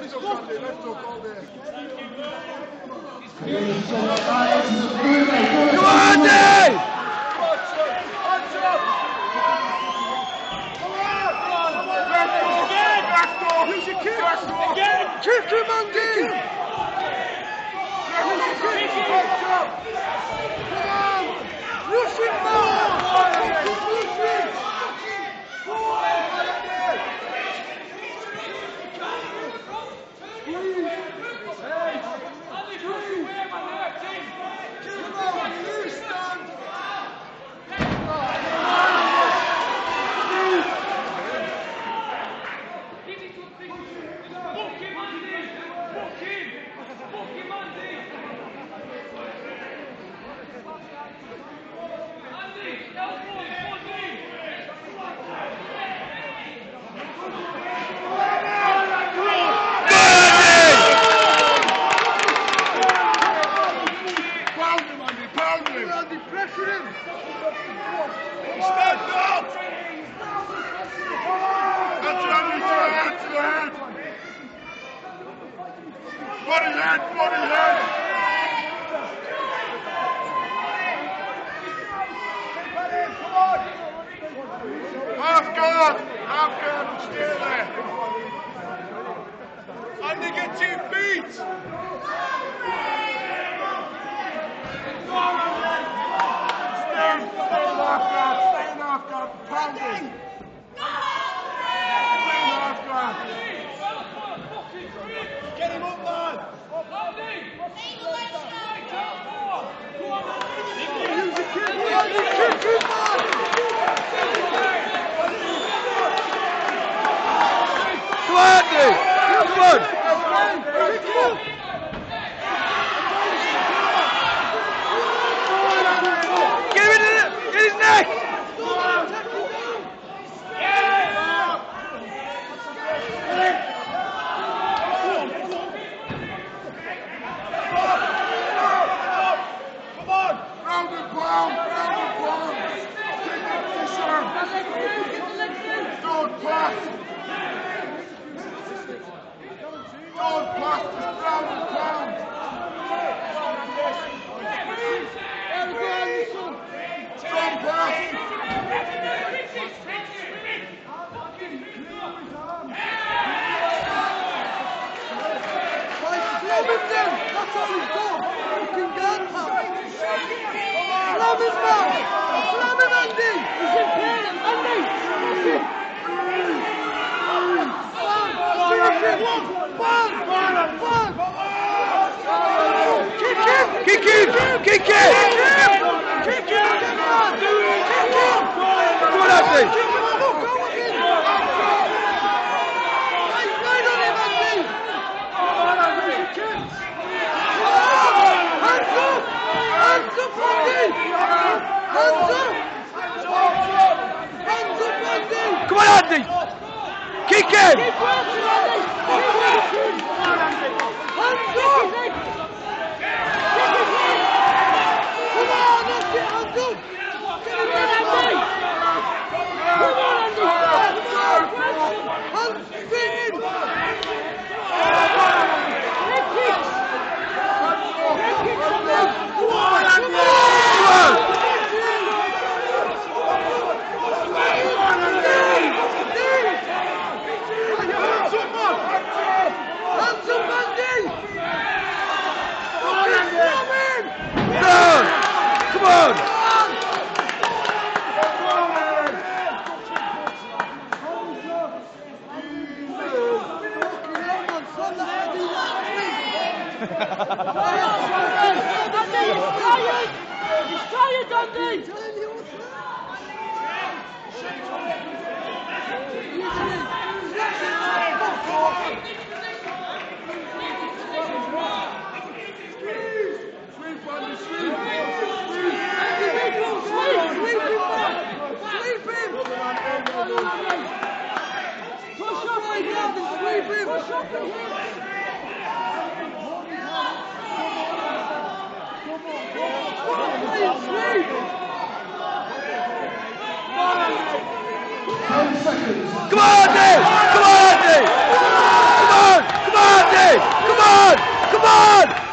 Kick him, Andy! Come on! Rush him more! Pressure him! Stand up! That's Andy, hands to the head! Body head, body head! Half guard and stay there! Andy, get 2 feet! Stay off guard, pounding! Stay off guard! Get him up, man! Use the kick, Come on, Andy! Come on! Get his neck! Come on! Round and pound! Take that position! Don't pass! Don't pass, just round and pound! Don't pass! Slam him then! That's all he's got! Fucking guns! Slam him, man! Slam him, Andy! He's in pain! Andy! Kick him! Kick him! Kick him! Come on, Andy! Come on, Andy! Kick him! Come on! He's tired, Andy! Come on, Andy! Come on, Andy! Come on! Come on! Come on!